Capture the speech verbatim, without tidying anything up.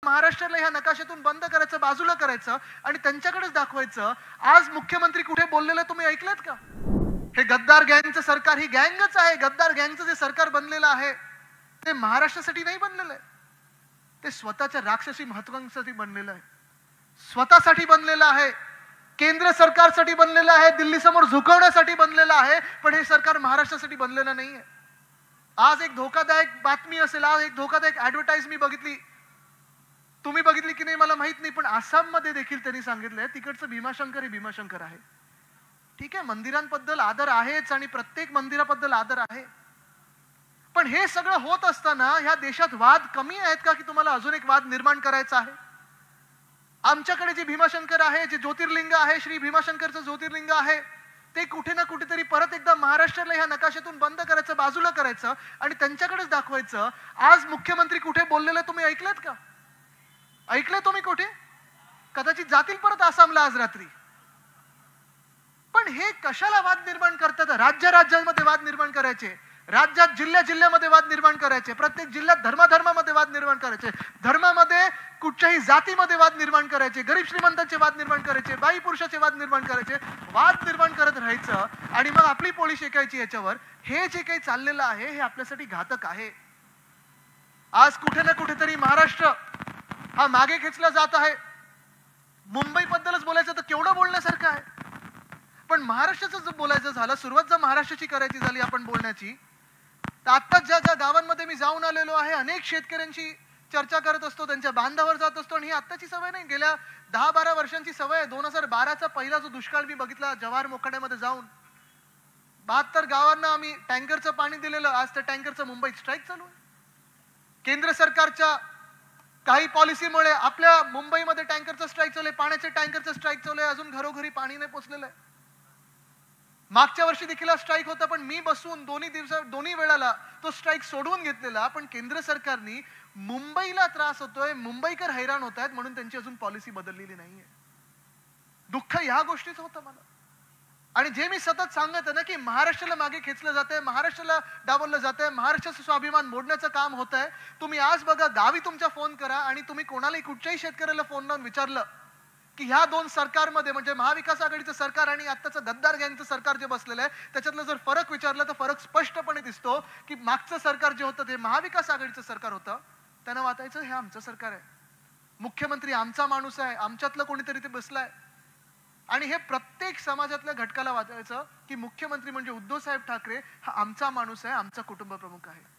महाराष्ट्राला ह्या नकाशातून बंद करायचं, बाजूला करायचं आणि त्यांच्याकडेच दाखवायचं. आज मुख्यमंत्री कुठे बोललेलं तुम्ही ऐकलत का? हे गद्दार गँगचं सरकार ही गँगच आहे. गद्दार गँगचं जे सरकार बनलेलं आहे ते महाराष्ट्रासाठी नाही बनलेलं आहे. ते स्वतःच्या राक्षसी महत्वाकांक्षासाठी बनलेलं आहे, स्वतःसाठी बनलेलं आहे, केंद्र सरकारसाठी बनलेलं आहे, दिल्ली समोर झुकवण्यासाठी बनलेलं आहे. पण हे सरकार महाराष्ट्रासाठी बनलेलं नाहीये. आज एक धोकादायक बातमी असेल, आज एक धोकादायक ऍडव्हर्टाइज मी बघितली, तुम्ही बघितली की नाही मला माहित नाही, पण आसाम मध्ये देखील त्यांनी सांगितलंय तिकडचं भीमाशंकर हे भीमाशंकर आहे. ठीक आहे, मंदिरांबद्दल आदर आहेच आणि प्रत्येक मंदिराबद्दल आदर आहे, पण हे सगळं होत असताना ह्या देशात वाद कमी आहेत का की तुम्हाला अजून एक वाद निर्माण करायचा आहे? आमच्याकडे जे भीमाशंकर आहे, जे ज्योतिर्लिंग आहे, श्री भीमाशंकरचं ज्योतिर्लिंग आहे, ते कुठे ना कुठेतरी परत एकदा महाराष्ट्राला ह्या नकाशातून बंद करायचं, बाजूला करायचं आणि त्यांच्याकडेच दाखवायचं. आज मुख्यमंत्री कुठे बोललेलं तुम्ही ऐकलत का? ऐकलंय तुम्ही कुठे? कदाचित जातील परत आसामला आज रात्री. पण हे कशाला वाद निर्माण करतात? राज्य राज्यांमध्ये वाद निर्माण करायचे, राज्यात जिल्ह्या जिल्ह्यामध्ये वाद निर्माण करायचे, प्रत्येक जिल्ह्यात धर्माधर्मामध्ये वाद निर्माण करायचे, धर्मामध्ये कुठच्याही जातीमध्ये वाद निर्माण करायचे, गरीब श्रीमंतांचे वाद निर्माण करायचे, बाई पुरुषाचे वाद निर्माण करायचे, वाद निर्माण करत राहायचं आणि मग आपली पोळी शेकायची याच्यावर. हे जे काही चाललेलं आहे हे आपल्यासाठी घातक आहे. आज कुठे ना कुठेतरी महाराष्ट्र हा मागे खेचला जात आहे. मुंबई बद्दलच बोलायचं तर केवढं बोलण्यासारखं आहे, पण महाराष्ट्राचं जर बोलायचं झालं, सुरुवात जर महाराष्ट्राची करायची झाली आपण बोलण्याची, तर आता ज्या ज्या गावांमध्ये मी जाऊन आलेलो आहे, अनेक शेतकऱ्यांची चर्चा करत असतो, त्यांच्या बांधावर जात असतो. आणि ही आत्ताची सवय नाही, गेल्या दहा बारा वर्षांची सवय आहे. दोन हजार बाराचा पहिला जो दुष्काळ मी बघितला जवाहर मोखाड्यामध्ये जाऊन, बहात्तर गावांना आम्ही टँकरचं पाणी दिलेलं. आज त्या टँकरचं मुंबईत स्ट्राईक चालू आहे. केंद्र सरकारच्या काही पॉलिसीमुळे आपल्या मुंबईमध्ये टँकरचं स्ट्राईक चालू आहे, पाण्याच्या टँकरचं स्ट्राईक चालू आहे, अजून घरोघरी पाणी नाही पोचलेलं आहे. मागच्या वर्षी देखील स्ट्राईक होता, पण मी बसून दोन्ही दिवसा दोन्ही वेळाला तो स्ट्राईक सोडवून घेतलेला. पण केंद्र सरकारने मुंबईला त्रास होतोय, मुंबईकर हैराण होत आहेत म्हणून त्यांची अजून पॉलिसी बदललेली नाहीये. दुःख ह्या गोष्टीच होतं मला. आणि जे मी सतत सांगत आहे ना की महाराष्ट्राला मागे खेचलं जातंय, महाराष्ट्राला डावललं जातंय, महाराष्ट्राचा स्वाभिमान मोडण्याचं काम होत आहे. तुम्ही आज बघा, गावी तुमच्या फोन करा आणि तुम्ही कोणालाही कुठच्याही शेतकऱ्याला फोन लावून विचारलं की ह्या दोन सरकारमध्ये म्हणजे महाविकास आघाडीचं सरकार आणि आत्ताचं गद्दार गँगचं सरकार जे बसलेलं आहे त्याच्यातला जर फरक विचारला तर फरक स्पष्टपणे दिसतो की मागचं सरकार जे होतं ते महाविकास आघाडीचं सरकार होतं, त्यांना वाटायचं हे आमचं सरकार आहे, मुख्यमंत्री आमचा माणूस आहे, आमच्यातलं कोणीतरी ते बसलाय. आणि हे प्रत्येक समाजातल्या घटकाला वाटायचं की मुख्यमंत्री म्हणजे उद्धव साहेब ठाकरे हा आमचा माणूस आहे, आमचा कुटुंब प्रमुख आहे.